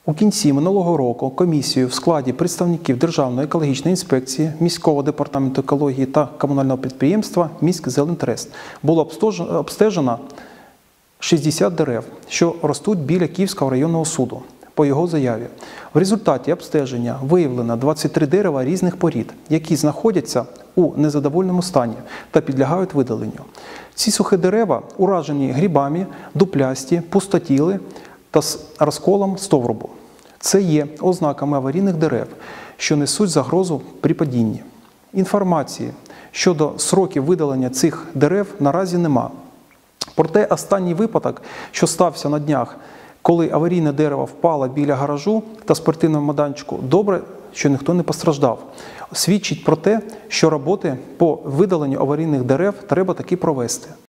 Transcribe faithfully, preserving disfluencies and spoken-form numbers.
У кінці минулого року комісією в складі представників Державної екологічної інспекції, міського департаменту екології та комунального підприємства «Міськзелентрест» було обстежено шістдесят дерев, що ростуть біля Київського районного суду. По його заяві. В результаті обстеження виявлено двадцять три дерева різних порід, які знаходяться у незадовольному стані та підлягають видаленню. Ці сухі дерева уражені грибами, дуплясті, пустотіли та з розколом стовбуру. Це є ознаками аварійних дерев, що несуть загрозу при падінні. Інформації щодо сроків видалення цих дерев наразі нема. Проте останній випадок, що стався на днях, коли аварійне дерево впало біля гаражу та спортивного майданчику, добре, що ніхто не постраждав. Свідчить про те, що роботи по видаленню аварійних дерев треба таки провести.